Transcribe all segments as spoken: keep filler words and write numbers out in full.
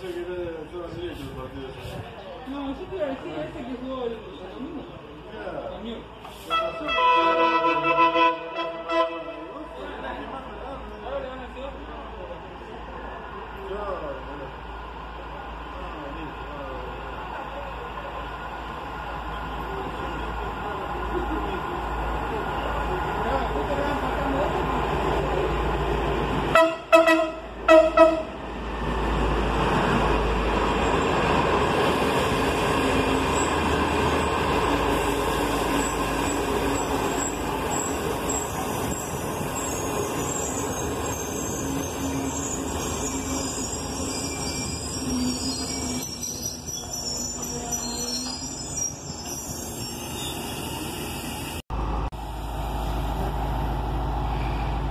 pensé que era de Ochoa Derecho el partido. No, yo te iba a decir ese que jugó el, el domingo. Mira. El mío. Ahora le van a hacer.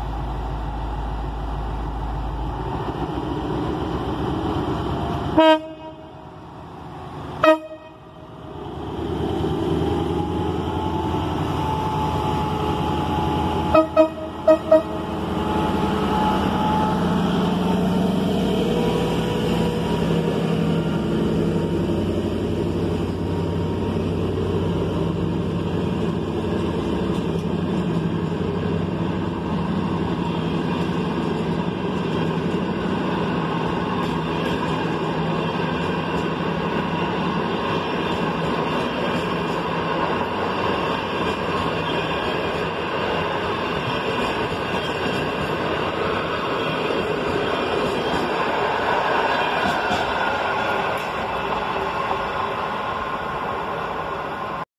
Huh?